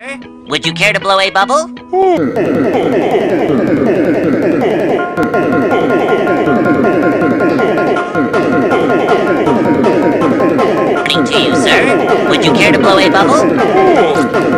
Would you care to blow a bubble? Morning to you, sir. Would you care to blow a bubble?